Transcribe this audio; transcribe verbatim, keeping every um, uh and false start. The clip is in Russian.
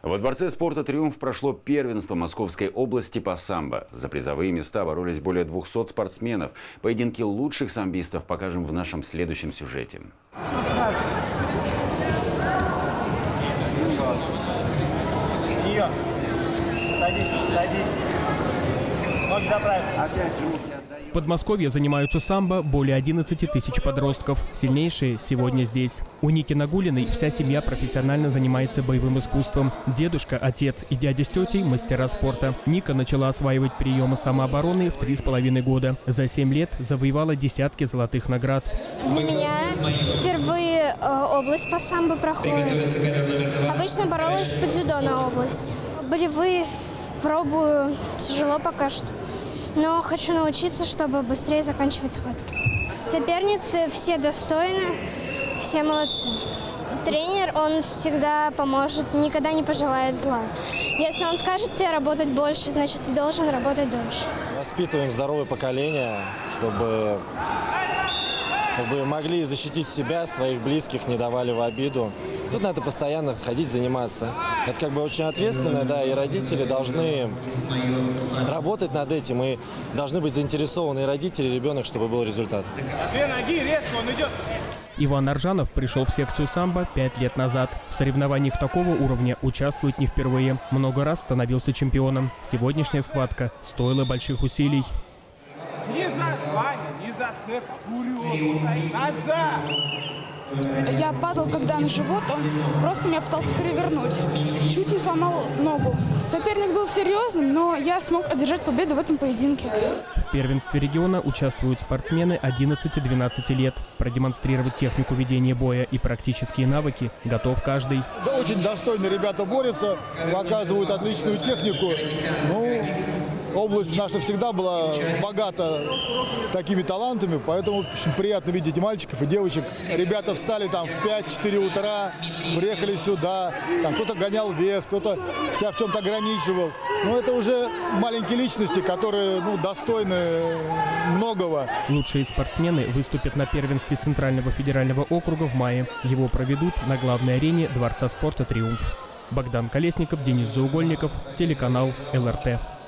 Во Дворце спорта «Триумф» прошло первенство Московской области по самбо. За призовые места боролись более двухсот спортсменов. Поединки лучших самбистов покажем в нашем следующем сюжете. Садись, садись. Ноги заправь. Опять же, В Подмосковье занимаются самбо более одиннадцати тысяч подростков. Сильнейшие сегодня здесь. У Ники Нагулиной вся семья профессионально занимается боевым искусством. Дедушка, отец и дядя с тетей – мастера спорта. Ника начала осваивать приемы самообороны в три с половиной года. За семь лет завоевала десятки золотых наград. Для меня впервые э, область по самбо проходит. Обычно боролась по дзюдо на область. Болевые пробую, тяжело пока что. Но хочу научиться, чтобы быстрее заканчивать схватки. Соперницы все достойны, все молодцы. Тренер, он всегда поможет, никогда не пожелает зла. Если он скажет тебе работать больше, значит, ты должен работать дольше. Воспитываем здоровое поколение, чтобы как бы могли защитить себя, своих близких, не давали в обиду. Тут надо постоянно сходить, заниматься. Это как бы очень ответственно, да, и родители должны работать над этим, и должны быть заинтересованы и родители, и ребенок, чтобы был результат. Две ноги, резко, он идет. Иван Аржанов пришел в секцию самбо пять лет назад. В соревнованиях такого уровня участвует не впервые. Много раз становился чемпионом. Сегодняшняя схватка стоила больших усилий. Не за Ваня, не за цепь, вперед, назад! Я падал, когда на живот, он просто меня пытался перевернуть. Чуть не сломал ногу. Соперник был серьезным, но я смог одержать победу в этом поединке. В первенстве региона участвуют спортсмены одиннадцати-двенадцати лет. Продемонстрировать технику ведения боя и практические навыки готов каждый. Да, очень достойно ребята борются, показывают отличную технику. Ну, область наша всегда была богата такими талантами, поэтому очень приятно видеть и мальчиков, и девочек. Ребята встали там в пять-четыре утра, приехали сюда, там кто-то гонял вес, кто-то себя в чем-то ограничивал. Но это уже маленькие личности, которые ну, достойны многого. Лучшие спортсмены выступят на первенстве Центрального федерального округа в мае. Его проведут на главной арене Дворца спорта «Триумф». Богдан Колесников, Денис Заугольников, телеканал эл эр тэ.